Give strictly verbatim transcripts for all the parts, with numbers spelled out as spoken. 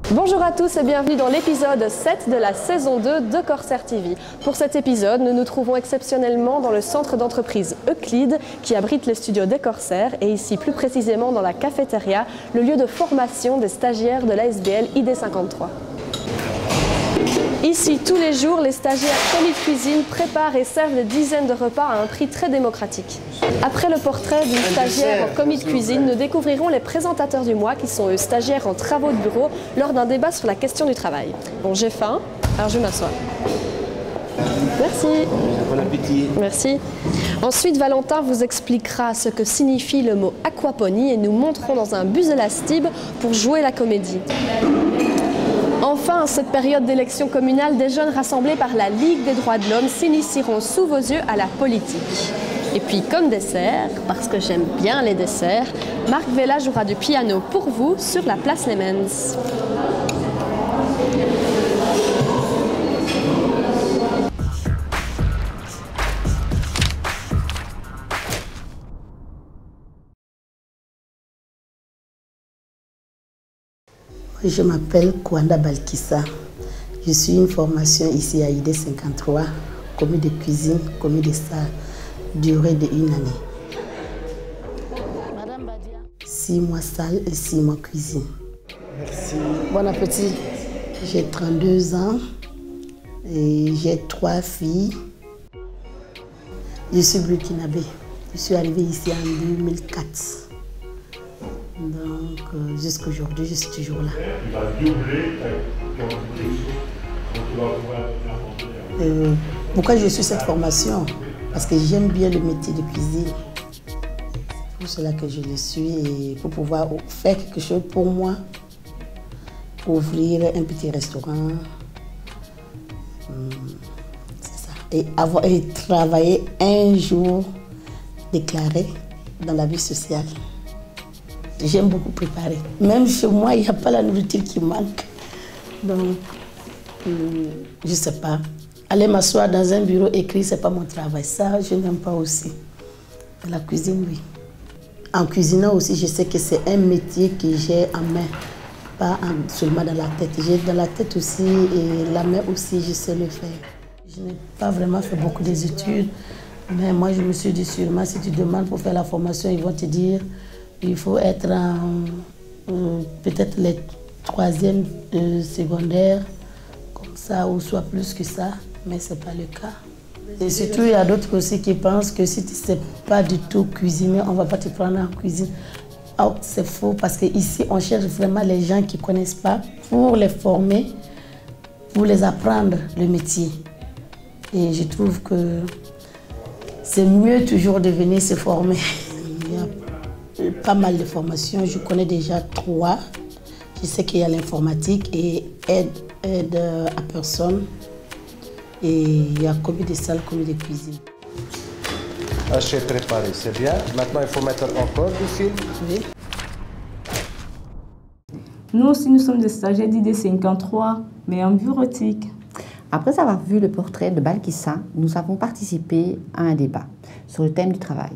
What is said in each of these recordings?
Bonjour à tous et bienvenue dans l'épisode sept de la saison deux de Corsair T V. Pour cet épisode, nous nous trouvons exceptionnellement dans le centre d'entreprise Euclide qui abrite les studios des Corsair et ici plus précisément dans la cafétéria, le lieu de formation des stagiaires de l'A S B L I D cinquante-trois. Ici, tous les jours, les stagiaires commis de cuisine préparent et servent des dizaines de repas à un prix très démocratique. Après le portrait d'une stagiaire en commis de cuisine, nous découvrirons les présentateurs du mois qui sont eux stagiaires en travaux de bureau lors d'un débat sur la question du travail. Bon, j'ai faim, alors je m'assois. Merci. Bon appétit. Merci. Ensuite, Valentin vous expliquera ce que signifie le mot aquaponie et nous monterons dans un bus élastib pour jouer la comédie. Enfin, en cette période d'élection communale, des jeunes rassemblés par la Ligue des droits de l'homme s'initieront sous vos yeux à la politique. Et puis, comme dessert, parce que j'aime bien les desserts, Marc Vella jouera du piano pour vous sur la place Lemens. Je m'appelle Kouanda Balkissa. Je suis une formation ici à I D cinquante-trois, commis de cuisine, commis de salle, durée de une année. Madame Badia. Six mois salle et six mois cuisine. Merci. Bon appétit. J'ai trente-deux ans et j'ai trois filles. Je suis burkinabé. Je suis arrivée ici en deux mille quatre. Donc, euh, jusqu'à aujourd'hui, je suis toujours là. Euh, pourquoi je suis cette formation? Parce que j'aime bien le métier de cuisine. C'est pour cela que je le suis et pour pouvoir faire quelque chose pour moi, pour ouvrir un petit restaurant. Hum, c'est ça. Et, avoir, et travailler un jour déclaré dans la vie sociale. J'aime beaucoup préparer. Même chez moi, il n'y a pas la nourriture qui manque. Donc, euh, je ne sais pas. Aller m'asseoir dans un bureau écrit, ce n'est pas mon travail. Ça, je n'aime pas aussi. La cuisine, oui. En cuisinant aussi, je sais que c'est un métier que j'ai en main. Pas en, seulement dans la tête. J'ai dans la tête aussi et la main aussi, je sais le faire. Je n'ai pas vraiment fait beaucoup d'études. Mais moi, je me suis dit sûrement, si tu demandes pour faire la formation, ils vont te dire il faut être en euh, peut-être les troisième euh, secondaire, comme ça, ou soit plus que ça, mais ce n'est pas le cas. Et surtout, il y a d'autres aussi qui pensent que si tu ne sais pas du tout cuisiner, on ne va pas te prendre en cuisine. Oh, c'est faux, parce qu'ici, on cherche vraiment les gens qui ne connaissent pas pour les former, pour les apprendre le métier. Et je trouve que c'est mieux toujours de venir se former. Pas mal de formations, je connais déjà trois. Je sais qu'il y a l'informatique et aide, aide à personne. Et il y a commis de salle, commis de cuisine. Haché préparé, c'est bien. Maintenant, il faut mettre encore du fil. Oui. Nous aussi, nous sommes des stagiaires d'I D cinquante-trois, mais en bureautique. Après avoir vu le portrait de Balkissa, nous avons participé à un débat sur le thème du travail.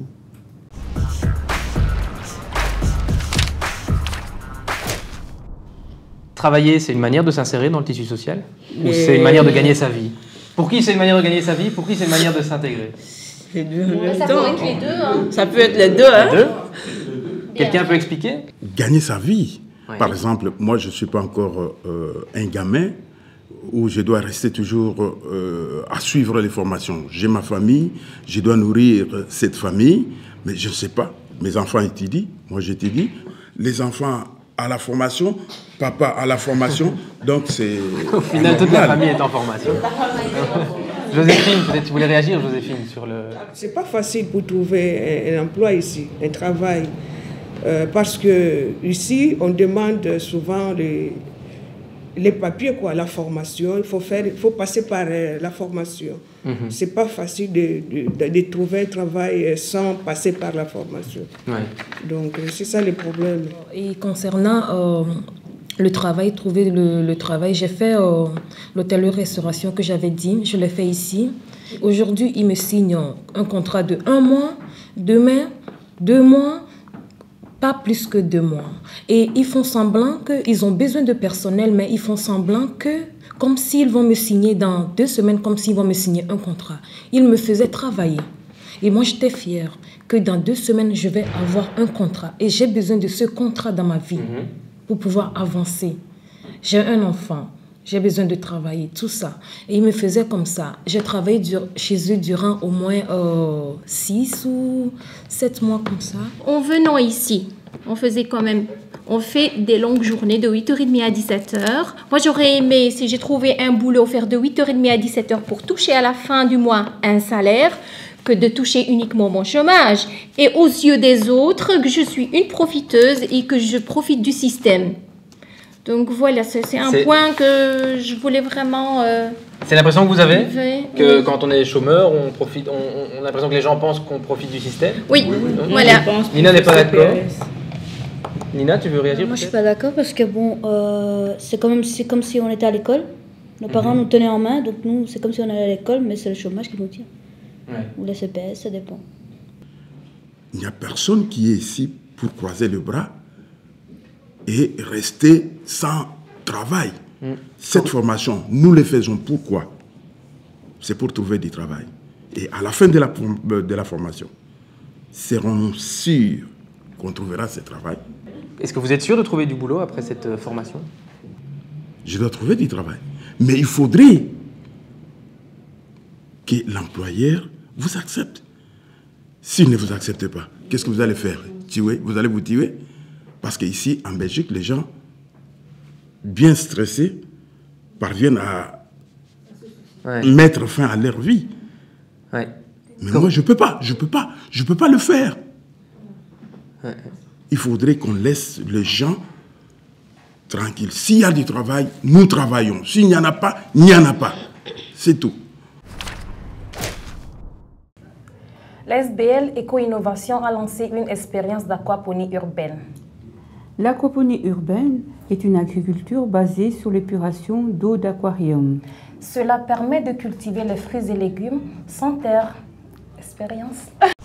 Travailler, c'est une manière de s'insérer dans le tissu social? Mais... Ou c'est une manière de gagner sa vie? Pour qui c'est une manière de gagner sa vie? Pour qui c'est une manière de s'intégrer? Les deux, ouais, ça peut être les deux. Hein. Ça peut être les deux. Hein. Les deux. Quelqu'un peut expliquer? Gagner sa vie. Oui. Par exemple, moi, je ne suis pas encore euh, un gamin où je dois rester toujours euh, à suivre les formations. J'ai ma famille, je dois nourrir cette famille, mais je ne sais pas. Mes enfants étudient, moi j'étudie. Les enfants à la formation, papa à la formation, donc c'est... Au final, toute la famille est en formation. Joséphine, peut-être tu voulais réagir, Joséphine, sur le... C'est pas facile pour trouver un emploi ici, un travail, euh, parce que ici, on demande souvent les, les papiers, quoi, la formation. Il faut faire, il faut passer par euh, la formation. Mm-hmm. C'est pas facile de, de, de trouver un travail sans passer par la formation. Ouais. Donc, c'est ça le problème. Et concernant euh, le travail, trouver le, le travail, j'ai fait euh, l'hôtellerie-restauration que j'avais dit, je l'ai fait ici. Aujourd'hui, ils me signent un contrat de un mois, demain, deux mois, pas plus que deux mois. Et ils font semblant qu'ils ont besoin de personnel, mais ils font semblant que, comme s'ils vont me signer dans deux semaines, comme s'ils vont me signer un contrat. Ils me faisaient travailler. Et moi, j'étais fière que dans deux semaines, je vais avoir un contrat. Et j'ai besoin de ce contrat dans ma vie mm-hmm. pour pouvoir avancer. J'ai un enfant. J'ai besoin de travailler, tout ça. Et ils me faisaient comme ça. J'ai travaillé dur, chez eux durant au moins euh, six ou sept mois comme ça. En venant ici, on faisait quand même... On fait des longues journées de huit heures trente à dix-sept heures. Moi, j'aurais aimé, si j'ai trouvé un boulot, faire de huit heures trente à dix-sept heures pour toucher à la fin du mois un salaire, que de toucher uniquement mon chômage. Et aux yeux des autres, que je suis une profiteuse et que je profite du système. Donc voilà, c'est un point que je voulais vraiment... Euh, c'est l'impression que vous avez oui. que oui. Quand on est chômeur, on, profite, on, on a l'impression que les gens pensent qu'on profite du système. Oui, oui. Donc, voilà. Nina n'est pas d'accord. Nina, tu veux réagir? Moi, je suis pas d'accord parce que bon, euh, c'est quand même, c'est comme si on était à l'école. Nos parents mm-hmm. nous tenaient en main, donc nous, c'est comme si on allait à l'école, mais c'est le chômage qui nous tient. Ouais. Ou le C P S, ça dépend. Il n'y a personne qui est ici pour croiser le bras et rester sans travail. Mm. Cette formation, nous le faisons pourquoi? C'est pour trouver du travail. Et à la fin de la, de la formation, serons-nous sûrs qu'on trouvera ce travail? Est-ce que vous êtes sûr de trouver du boulot après cette formation? Je dois trouver du travail. Mais il faudrait que l'employeur vous accepte. S'il ne vous accepte pas, qu'est-ce que vous allez faire? Tuer? Vous allez vous tuer? Parce qu'ici, en Belgique, les gens, bien stressés, parviennent à ouais. mettre fin à leur vie. Ouais. Mais Comme... moi, je ne peux pas, je ne peux pas, je ne peux pas le faire. Ouais. Il faudrait qu'on laisse les gens tranquilles. S'il y a du travail, nous travaillons. S'il n'y en a pas, il n'y en a pas. C'est tout. L'S B L Éco-Innovation a lancé une expérience d'aquaponie urbaine. L'aquaponie urbaine est une agriculture basée sur l'épuration d'eau d'aquarium. Cela permet de cultiver les fruits et légumes sans terre. Expérience.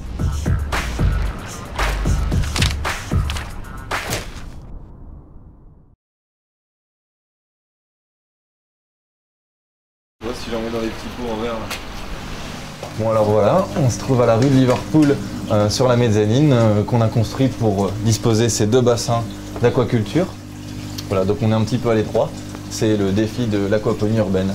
Si j'en mets dans les petits pots en verre. Bon alors voilà, on se trouve à la rue de Liverpool euh, sur la mezzanine euh, qu'on a construite pour euh, disposer ces deux bassins d'aquaculture. Voilà, donc on est un petit peu à l'étroit. C'est le défi de l'aquaponie urbaine.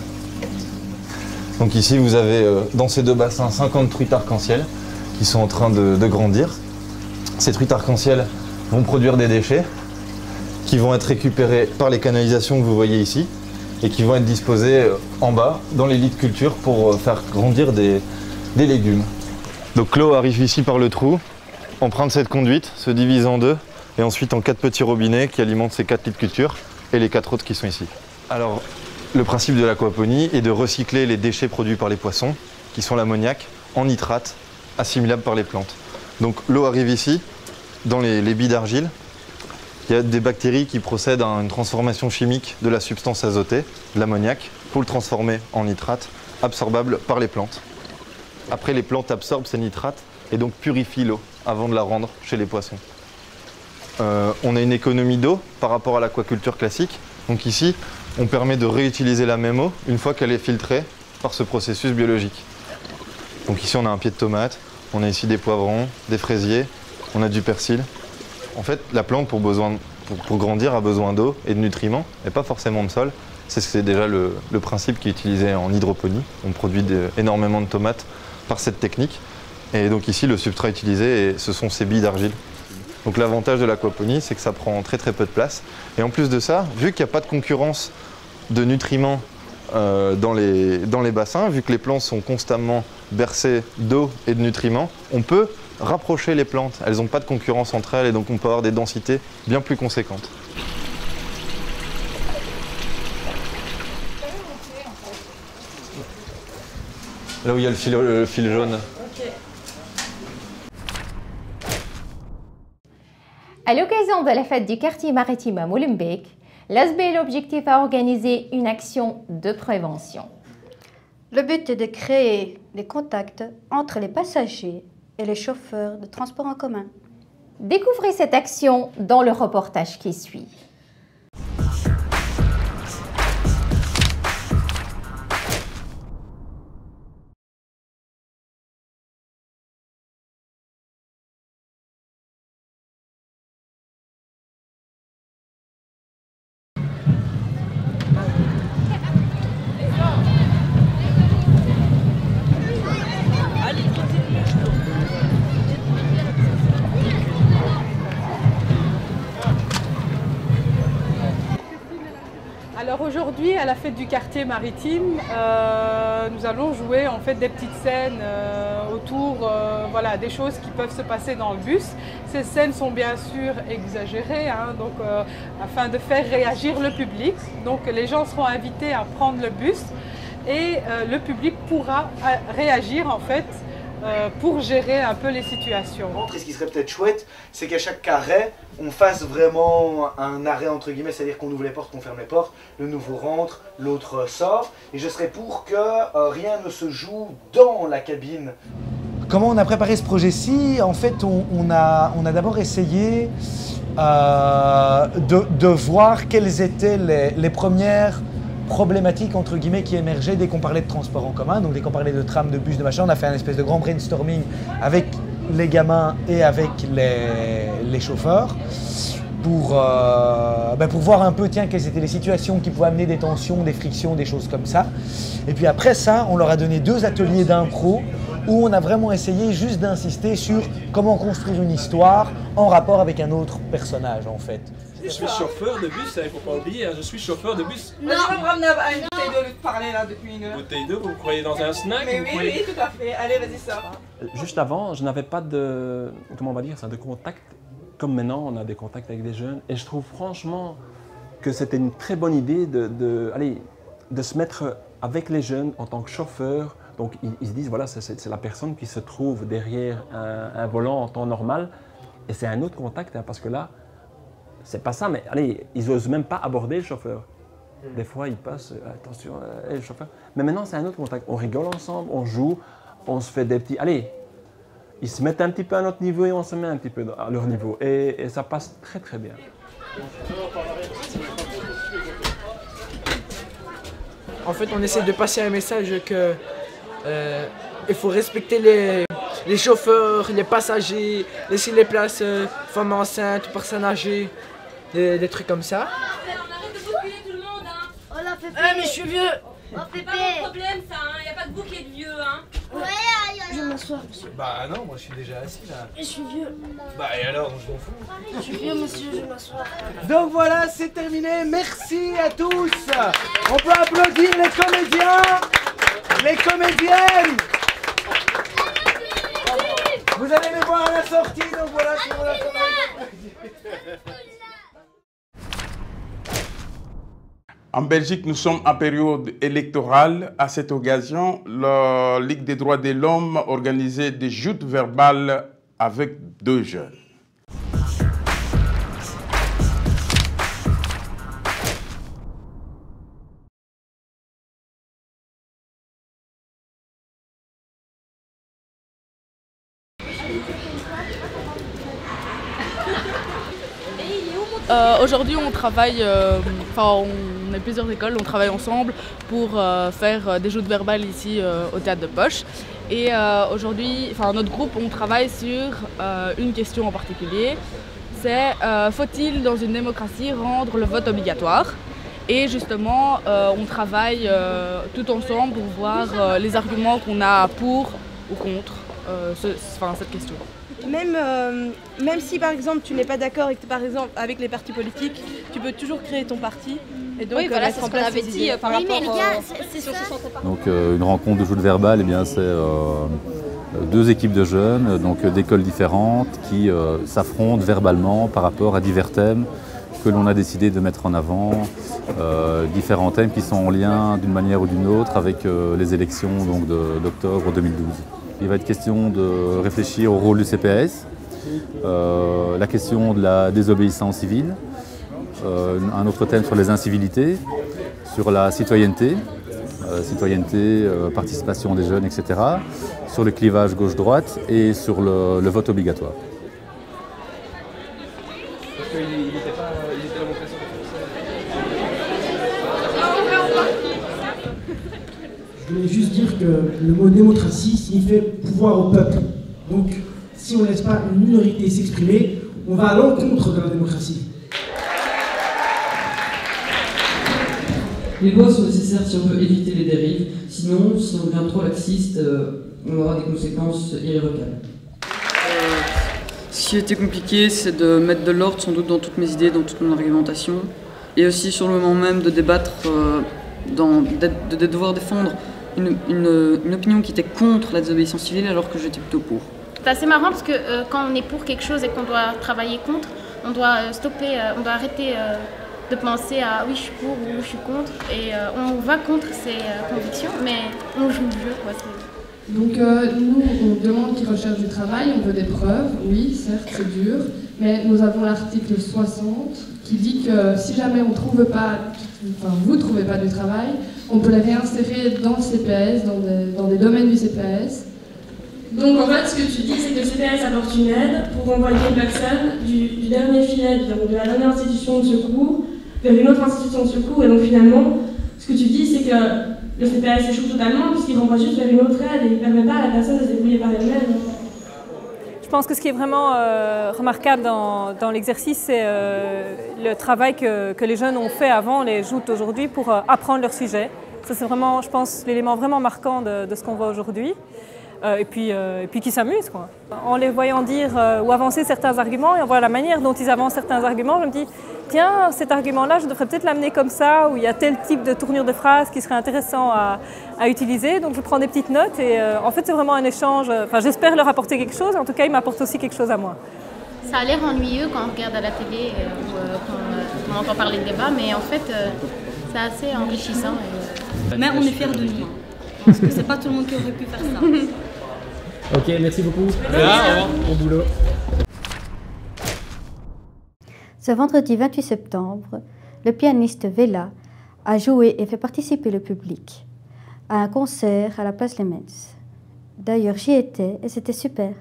Donc ici vous avez euh, dans ces deux bassins cinquante truites arc-en-ciel qui sont en train de, de grandir. Ces truites arc-en-ciel vont produire des déchets qui vont être récupérés par les canalisations que vous voyez ici et qui vont être disposés en bas dans les lits de culture pour faire grandir des, des légumes. Donc l'eau arrive ici par le trou, emprunte cette conduite, se divise en deux et ensuite en quatre petits robinets qui alimentent ces quatre lits de culture et les quatre autres qui sont ici. Alors le principe de l'aquaponie est de recycler les déchets produits par les poissons, qui sont l'ammoniac, en nitrate assimilable par les plantes. Donc l'eau arrive ici, dans les, les billes d'argile. Il y a des bactéries qui procèdent à une transformation chimique de la substance azotée, de l'ammoniac, pour le transformer en nitrate, absorbable par les plantes. Après, les plantes absorbent ces nitrates et donc purifient l'eau avant de la rendre chez les poissons. Euh, on a une économie d'eau par rapport à l'aquaculture classique. Donc ici, on permet de réutiliser la même eau une fois qu'elle est filtrée par ce processus biologique. Donc ici, on a un pied de tomate, on a ici des poivrons, des fraisiers, on a du persil. En fait, la plante, pour, besoin, pour, pour grandir, a besoin d'eau et de nutriments, et pas forcément de sol. C'est déjà le, le principe qui est utilisé en hydroponie. On produit de, énormément de tomates par cette technique. Et donc ici, le substrat utilisé, et ce sont ces billes d'argile. Donc l'avantage de l'aquaponie, c'est que ça prend très très peu de place. Et en plus de ça, vu qu'il n'y a pas de concurrence de nutriments euh, dans, les, dans les bassins, vu que les plantes sont constamment bercées d'eau et de nutriments, on peut rapprocher les plantes. Elles n'ont pas de concurrence entre elles et donc on peut avoir des densités bien plus conséquentes. Là où il y a le fil, le fil jaune. À l'occasion de la fête du quartier maritime à Molenbeek, l'A S B L Objectif a organisé une action de prévention. Le but est de créer des contacts entre les passagers et les chauffeurs de transport en commun. Découvrez cette action dans le reportage qui suit. Alors aujourd'hui, à la fête du quartier maritime, euh, nous allons jouer en fait des petites scènes euh, autour euh, voilà, des choses qui peuvent se passer dans le bus. Ces scènes sont bien sûr exagérées, hein, donc, euh, afin de faire réagir le public. Donc les gens seront invités à prendre le bus et euh, le public pourra réagir en fait euh, pour gérer un peu les situations. Et ce qui serait peut-être chouette, c'est qu'à chaque arrêt, on fasse vraiment un arrêt entre guillemets, c'est-à-dire qu'on ouvre les portes, qu'on ferme les portes, le nouveau rentre, l'autre sort, et je serais pour que euh, rien ne se joue dans la cabine. Comment on a préparé ce projet-ci? En fait, on, on a, on a d'abord essayé euh, de, de voir quelles étaient les, les premières problématiques entre guillemets qui émergeaient dès qu'on parlait de transport en commun, donc dès qu'on parlait de tram, de bus, de machin. On a fait un espèce de grand brainstorming avec les gamins et avec les, les chauffeurs pour, euh, ben pour voir un peu tiens, quelles étaient les situations qui pouvaient amener des tensions, des frictions, des choses comme ça. Et puis après ça, on leur a donné deux ateliers d'impro où on a vraiment essayé juste d'insister sur comment construire une histoire en rapport avec un autre personnage en fait. Je suis chauffeur de bus, il ne faut pas oublier, hein, je suis chauffeur de bus. Non, je vais me ramener à une bouteille d'eau de parler là depuis une heure. Bouteille d'eau, vous me croyez dans un snack? Mais vous oui, croyez... oui, tout à fait. Allez, vas-y, sors. Juste avant, je n'avais pas de, comment on va dire ça, de contact. Comme maintenant, on a des contacts avec des jeunes. Et je trouve franchement que c'était une très bonne idée de, de, allez, de se mettre avec les jeunes en tant que chauffeur. Donc ils, ils se disent, voilà, c'est la personne qui se trouve derrière un, un volant en temps normal. Et c'est un autre contact, hein, parce que là, c'est pas ça, mais allez, ils n'osent même pas aborder le chauffeur. Des fois, ils passent, euh, attention, euh, le chauffeur. Mais maintenant, c'est un autre contact. On rigole ensemble, on joue, on se fait des petits... Allez, ils se mettent un petit peu à notre niveau et on se met un petit peu à leur niveau. Et, et ça passe très, très bien. En fait, on essaie de passer un message que euh, il faut respecter les, les chauffeurs, les passagers, laisser les places euh, femmes enceintes, personnes âgées, des, des trucs comme ça. Oh là, Pépé. Ah, mais je suis vieux. Oh, Pépé. C'est pas mon problème ça, hein. Y a pas de vous qui êtes vieux, hein. Ouais, aïe, aïe. Je vais m'asseoir, monsieur. Bah non, moi je suis déjà assis là. Je suis vieux. Bah et alors, je m'en fous. Je suis vieux, monsieur, je vais m'asseoir. Donc voilà, c'est terminé. Merci à tous. On peut applaudir les comédiens, les comédiennes. Vous allez les voir à la sortie, donc voilà, c'est pour la En Belgique, nous sommes en période électorale. À cette occasion, la Ligue des droits de l'homme organisait des joutes verbales avec deux jeunes. Euh, Aujourd'hui, on travaille, euh, enfin, on est plusieurs écoles, on travaille ensemble pour euh, faire des joutes verbales ici euh, au Théâtre de Poche. Et euh, aujourd'hui, enfin, notre groupe, on travaille sur euh, une question en particulier. C'est euh, faut-il, dans une démocratie, rendre le vote obligatoire? Et justement, euh, on travaille euh, tout ensemble pour voir euh, les arguments qu'on a pour ou contre euh, ce, enfin, cette question. Même, euh, même si par exemple tu n'es pas d'accord avec, par exemple, avec les partis politiques, tu peux toujours créer ton parti et donc oui, voilà, mettre c'est en ce qu'on place avait des dit idées. par Oui, rapport mais les gars, euh, c'est si on se sentait pas. Donc euh, une rencontre de joute verbale, eh bien, c'est euh, deux équipes de jeunes, donc d'écoles différentes, qui euh, s'affrontent verbalement par rapport à divers thèmes que l'on a décidé de mettre en avant, euh, différents thèmes qui sont en lien d'une manière ou d'une autre avec euh, les élections d'octobre deux mille douze. Il va être question de réfléchir au rôle du C P S, euh, la question de la désobéissance civile, euh, un autre thème sur les incivilités, sur la citoyenneté, euh, citoyenneté, euh, participation des jeunes, et cetera, sur le clivage gauche-droite et sur le, le vote obligatoire. Parce qu'il n'était pas, il était la vocation de Je voulais juste dire que le mot démocratie signifie pouvoir au peuple. Donc, si on ne laisse pas une minorité s'exprimer, on va à l'encontre de la démocratie. Les lois sont nécessaires si on veut éviter les dérives, sinon, si on devient trop laxiste, euh, on aura des conséquences irrévocables. Euh, ce qui était compliqué, c'est de mettre de l'ordre sans doute dans toutes mes idées, dans toute mon argumentation, et aussi sur le moment même de débattre, euh, dans, de, de devoir défendre une, une, une opinion qui était contre la désobéissance civile alors que j'étais plutôt pour. C'est assez marrant parce que euh, quand on est pour quelque chose et qu'on doit travailler contre, on doit euh, stopper, euh, on doit arrêter euh, de penser à oui je suis pour ou je suis contre et euh, on va contre ses euh, convictions mais on joue le jeu quoi. Donc euh, nous on demande qu'ils recherchent du travail, on veut des preuves, oui certes c'est dur, mais nous avons l'article soixante qui dit que si jamais on trouve pas, enfin vous ne trouvez pas du travail, on peut les réinsérer dans le C P S, dans des, dans des domaines du C P S. Donc en fait, ce que tu dis, c'est que le C P S apporte une aide pour renvoyer une personne du, du dernier filet, donc de la dernière institution de secours, vers une autre institution de secours. Et donc finalement, ce que tu dis, c'est que le C P S échoue totalement puisqu'il renvoie juste vers une autre aide et il ne permet pas à la personne de se débrouiller par elle-même. Je pense que ce qui est vraiment euh, remarquable dans, dans l'exercice, c'est euh, le travail que, que les jeunes ont fait avant, les joutes aujourd'hui, pour euh, apprendre leur sujet. Ça c'est vraiment, je pense, l'élément vraiment marquant de, de ce qu'on voit aujourd'hui. Euh, et puis, euh, et puis qui s'amusent, quoi. En les voyant dire euh, ou avancer certains arguments, et en voyant la manière dont ils avancent certains arguments, je me dis, tiens, cet argument-là, je devrais peut-être l'amener comme ça, où il y a tel type de tournure de phrase qui serait intéressant à, à utiliser. Donc je prends des petites notes et euh, en fait c'est vraiment un échange. Enfin, j'espère leur apporter quelque chose, en tout cas ils m'apportent aussi quelque chose à moi. Ça a l'air ennuyeux quand on regarde à la télé euh, ou euh, quand on entend parler de débat, mais en fait euh, c'est assez enrichissant. Et... Mais on est fiers de nous, parce que c'est pas tout le monde qui aurait pu faire ça. Ok, merci beaucoup. Merci. Bon boulot. Ce vendredi vingt-huit septembre, le pianiste Vela a joué et fait participer le public à un concert à la place Lemens. D'ailleurs, j'y étais et c'était super.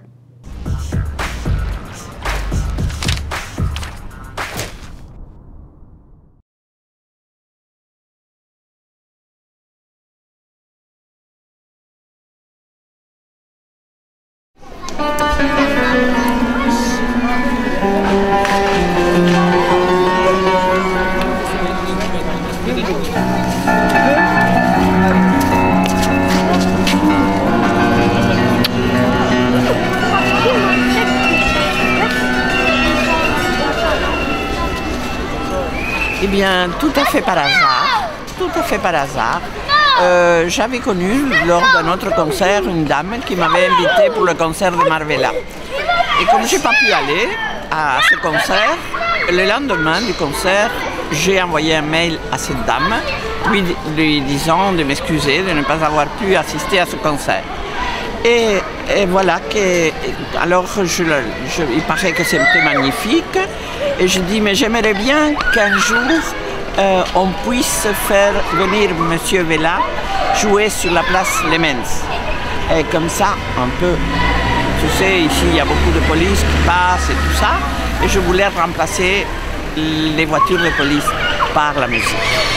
Eh bien, tout à fait par hasard, tout à fait par hasard, euh, j'avais connu lors d'un autre concert une dame qui m'avait invité pour le concert de Marvella. Et comme je n'ai pas pu aller à ce concert, le lendemain du concert, j'ai envoyé un mail à cette dame, lui, lui disant de m'excuser de ne pas avoir pu assister à ce concert. Et, et voilà que, alors je, je, il paraît que c'était magnifique, et je dis mais j'aimerais bien qu'un jour euh, on puisse faire venir Monsieur Vela jouer sur la place Lemens. Et comme ça, un peu, tu sais, ici il y a beaucoup de police qui passent et tout ça, et je voulais remplacer les voitures de police par la musique.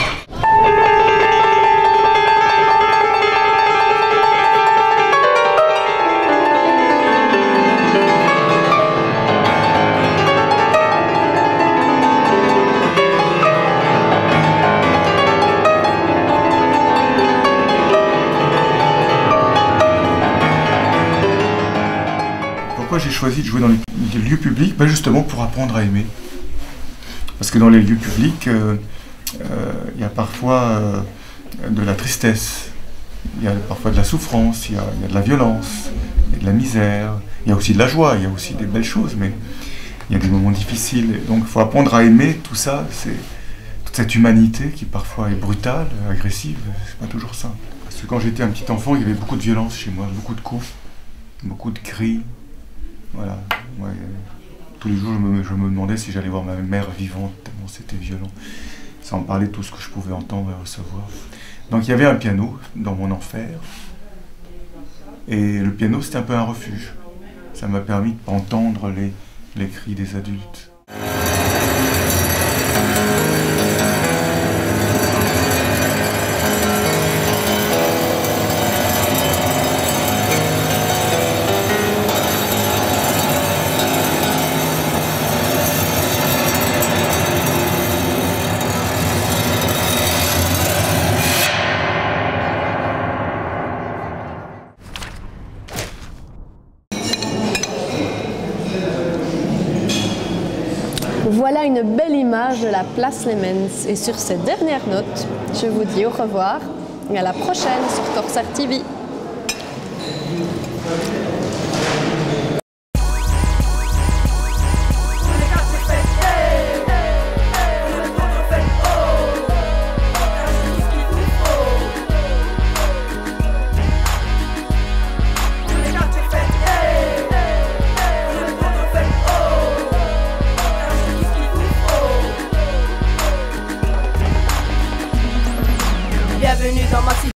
Pourquoi j'ai choisi de jouer dans les lieux publics? Ben justement pour apprendre à aimer. Parce que dans les lieux publics, euh, euh, il y a parfois euh, de la tristesse, il y a parfois de la souffrance, il y a, il y a de la violence, il y a de la misère, il y a aussi de la joie, il y a aussi des belles choses, mais il y a des moments difficiles. Et donc il faut apprendre à aimer tout ça, c'est toute cette humanité qui parfois est brutale, agressive, c'est pas toujours simple. Parce que quand j'étais un petit enfant, il y avait beaucoup de violence chez moi, beaucoup de coups, beaucoup de cris. Voilà. Ouais. Tous les jours, je me, je me demandais si j'allais voir ma mère vivante, tellement c'était violent. Ça en parlait tout ce que je pouvais entendre et recevoir. Donc il y avait un piano dans mon enfer. Et le piano, c'était un peu un refuge. Ça m'a permis de ne pas entendre les, les cris des adultes. Voilà une belle image de la place Lemens. Et sur cette dernière note, je vous dis au revoir et à la prochaine sur Corsair T V. Bienvenue dans ma cité.